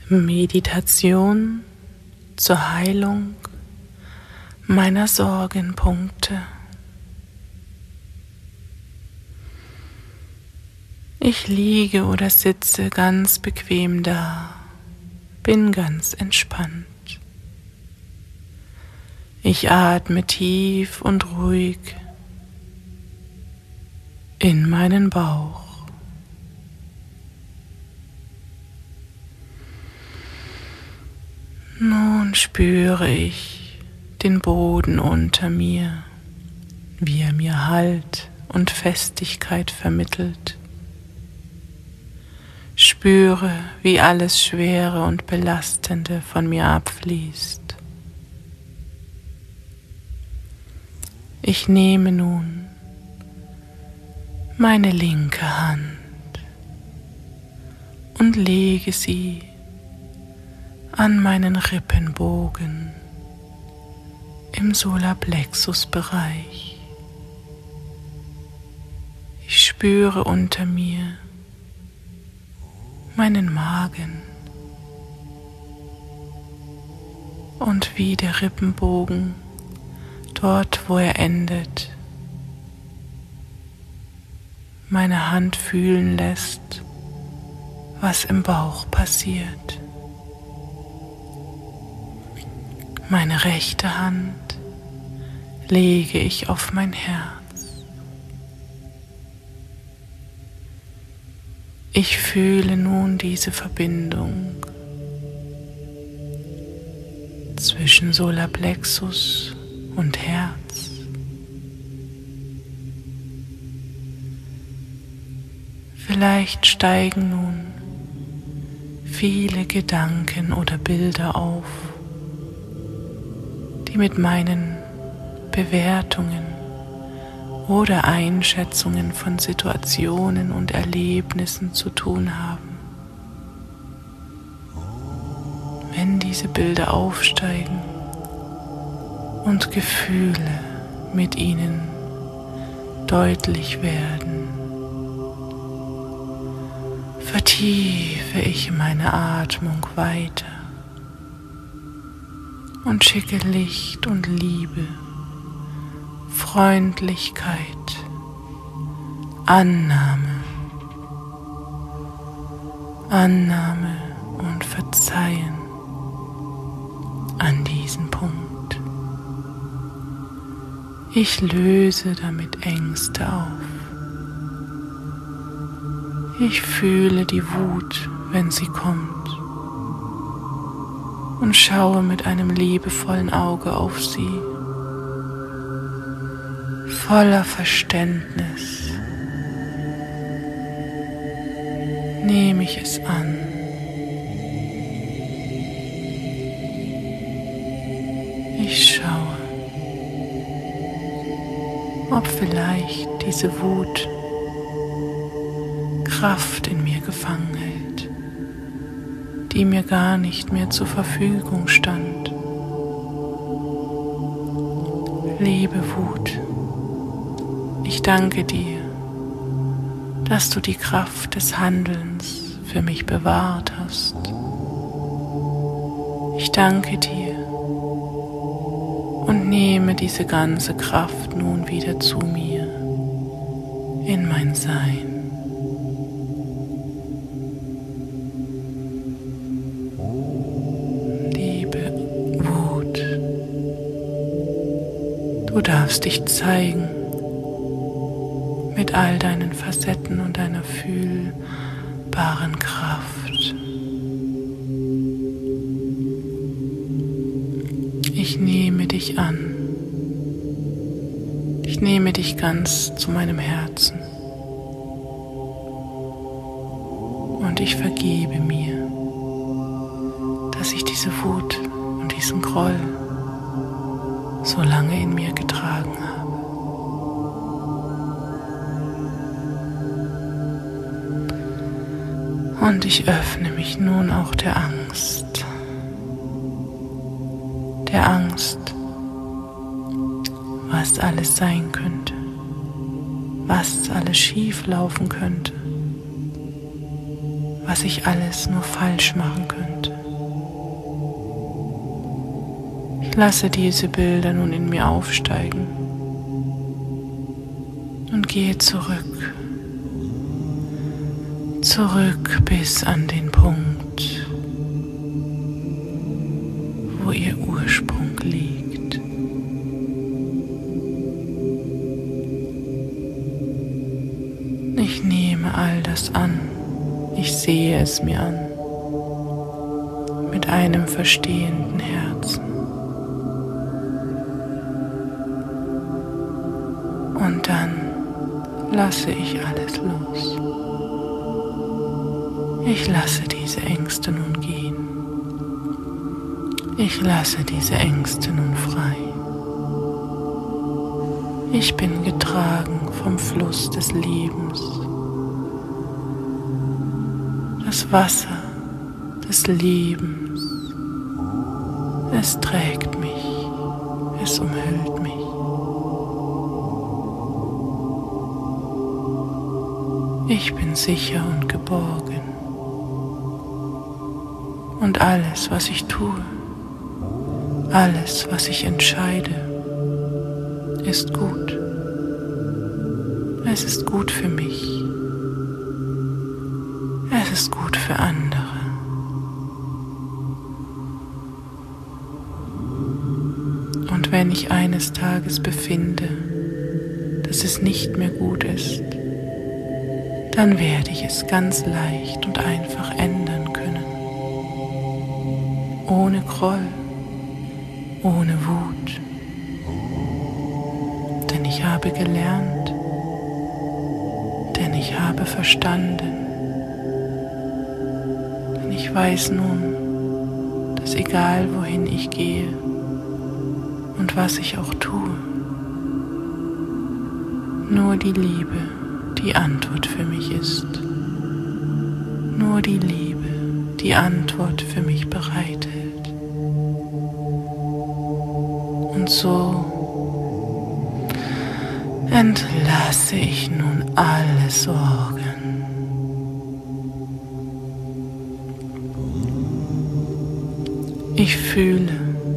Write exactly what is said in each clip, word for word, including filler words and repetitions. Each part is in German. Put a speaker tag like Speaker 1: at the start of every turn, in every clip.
Speaker 1: Meditation zur Heilung meiner Sorgenpunkte. Ich liege oder sitze ganz bequem da, bin ganz entspannt. Ich atme tief und ruhig in meinen Bauch. Nun spüre ich den Boden unter mir, wie er mir Halt und Festigkeit vermittelt. Spüre, wie alles Schwere und Belastende von mir abfließt. Ich nehme nun meine linke Hand und lege sie an meinen Rippenbogen im Solarplexus-Bereich. Ich spüre unter mir meinen Magen und wie der Rippenbogen dort, wo er endet, meine Hand fühlen lässt, was im Bauch passiert. Meine rechte Hand lege ich auf mein Herz. Ich fühle nun diese Verbindung zwischen Solarplexus und Herz. Vielleicht steigen nun viele Gedanken oder Bilder auf, die mit meinen Bewertungen oder Einschätzungen von Situationen und Erlebnissen zu tun haben. Wenn diese Bilder aufsteigen und Gefühle mit ihnen deutlich werden, vertiefe ich meine Atmung weiter und schicke Licht und Liebe, Freundlichkeit, Annahme, Annahme und Verzeihen an diesen Punkt. Ich löse damit Ängste auf. Ich fühle die Wut, wenn sie kommt, und schaue mit einem liebevollen Auge auf sie, voller Verständnis nehme ich es an. Ich schaue, ob vielleicht diese Wut Kraft in mir gefangen hält, die mir gar nicht mehr zur Verfügung stand. Liebe Wut, ich danke dir, dass du die Kraft des Handelns für mich bewahrt hast. Ich danke dir und nehme diese ganze Kraft nun wieder zu mir in mein Sein. Du darfst dich zeigen mit all deinen Facetten und deiner fühlbaren Kraft. Ich nehme dich an. Ich nehme dich ganz zu meinem Herzen. Und ich vergebe mir, dass ich diese Wut und diesen Groll so lange in mir getragen habe. Und ich öffne mich nun auch der Angst. Der Angst, was alles sein könnte, was alles schief laufen könnte, was ich alles nur falsch machen könnte. Lasse diese Bilder nun in mir aufsteigen und gehe zurück, zurück bis an den Punkt, wo ihr Ursprung liegt. Ich nehme all das an, ich sehe es mir an, mit einem verstehenden Herzen. Und dann lasse ich alles los. Ich lasse diese Ängste nun gehen. Ich lasse diese Ängste nun frei. Ich bin getragen vom Fluss des Lebens. Das Wasser des Lebens, es trägt mich, es umhüllt mich. Ich bin sicher und geborgen. Und alles, was ich tue, alles, was ich entscheide, ist gut. Es ist gut für mich. Es ist gut für andere. Und wenn ich eines Tages befinde, dass es nicht mehr gut ist, dann werde ich es ganz leicht und einfach ändern können. Ohne Groll, ohne Wut. Denn ich habe gelernt, denn ich habe verstanden, denn ich weiß nun, dass egal wohin ich gehe und was ich auch tue, nur die Liebe die Antwort für mich ist. Nur die Liebe die Antwort für mich bereithält. Und so entlasse ich nun alle Sorgen. Ich fühle,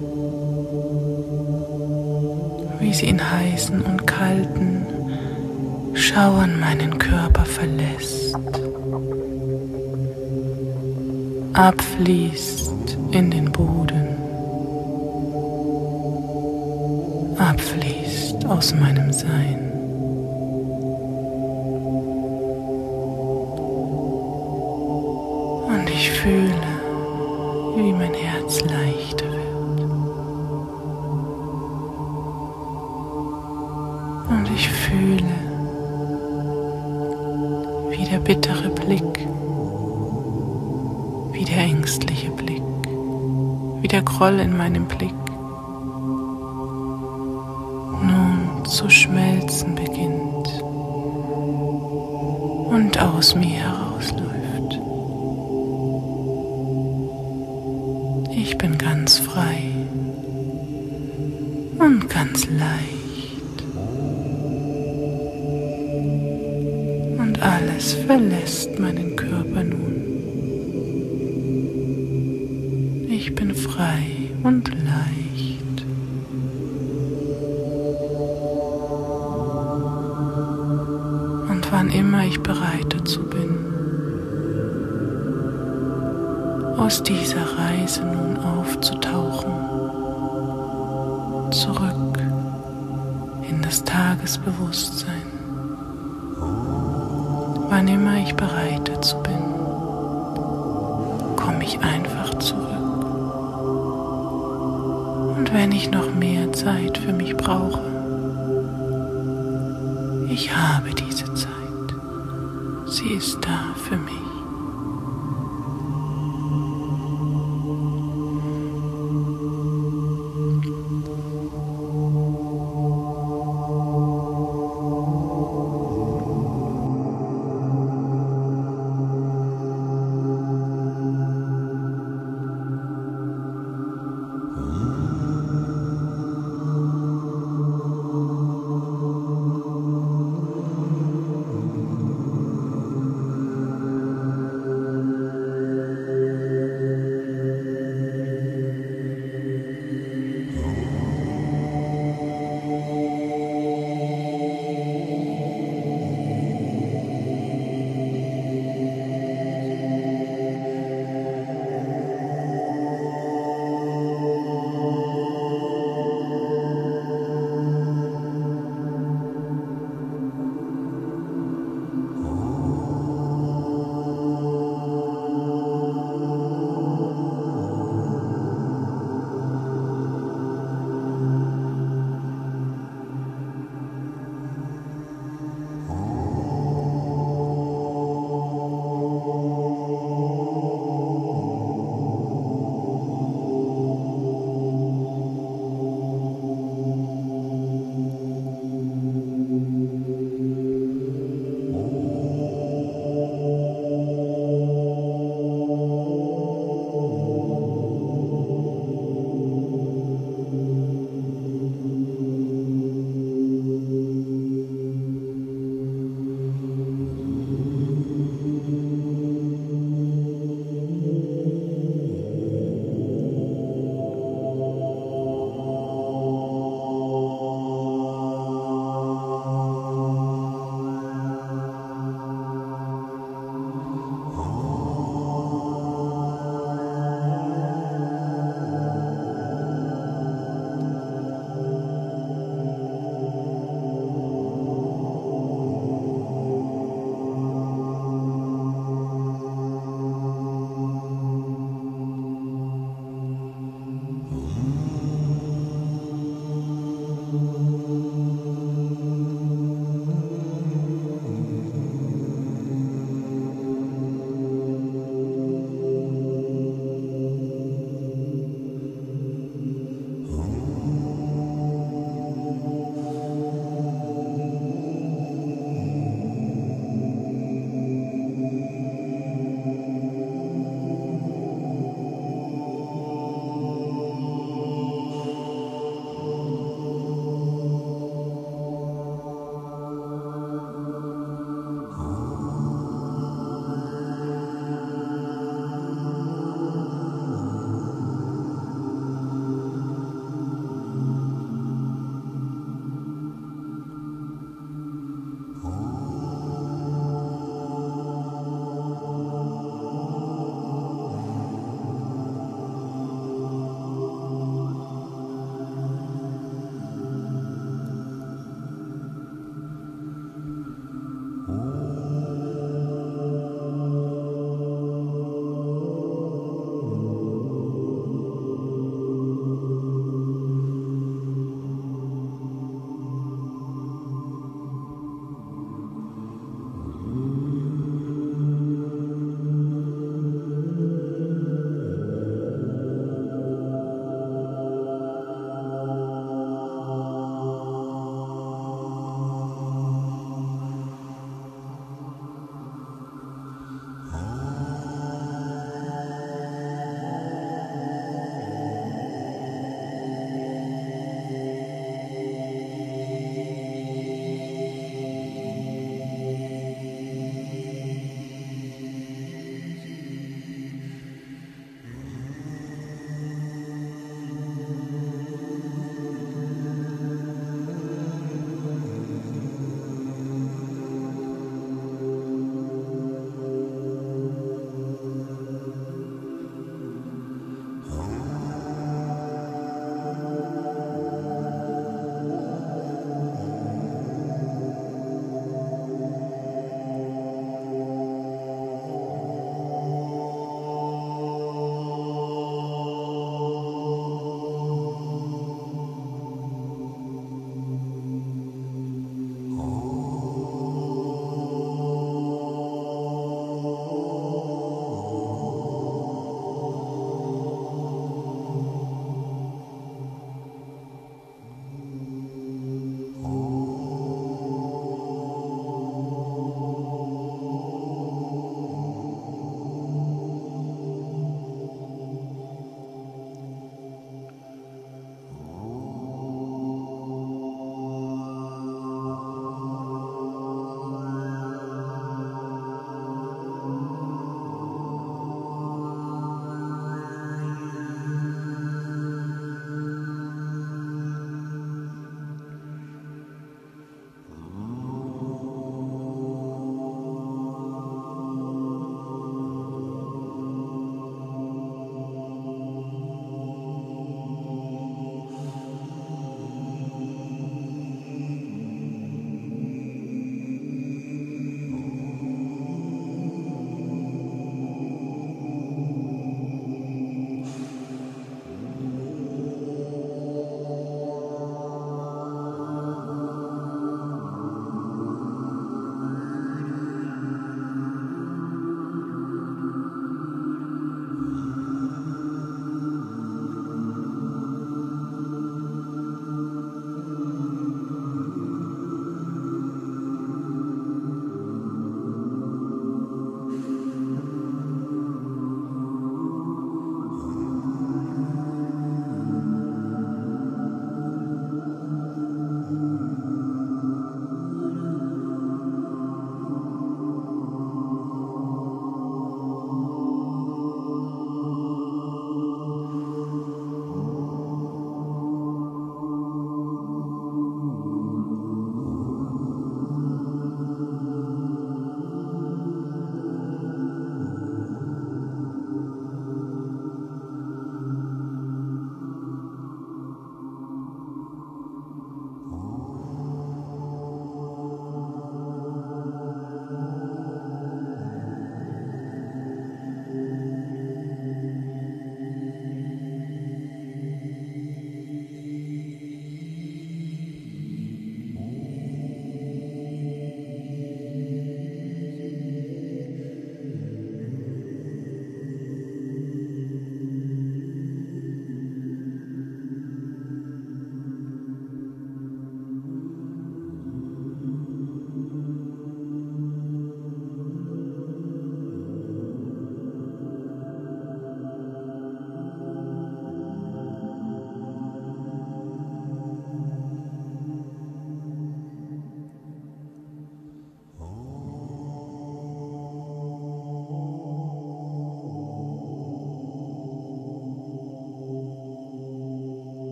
Speaker 1: wie sie in heißen und kalten Schauern meinen Körper verlässt, abfließt in den Boden, abfließt aus meinem Sein. Und ich fühle, wie mein Herz leichter wird. Und ich fühle, wie der bittere Blick, wie der ängstliche Blick, wie der Groll in meinem Blick nun zu schmelzen beginnt und aus mir herausläuft. Ich bin ganz frei und ganz leicht. Und alles verlässt meinen Körper nun. Ich bin frei und leicht. Und wann immer ich bereit dazu bin, aus dieser Reise nun aufzutauchen, zurück in das Tagesbewusstsein, wann immer ich bereit dazu bin, komme ich einfach zurück. Und wenn ich noch mehr Zeit für mich brauche, ich habe diese Zeit. Sie ist da für mich.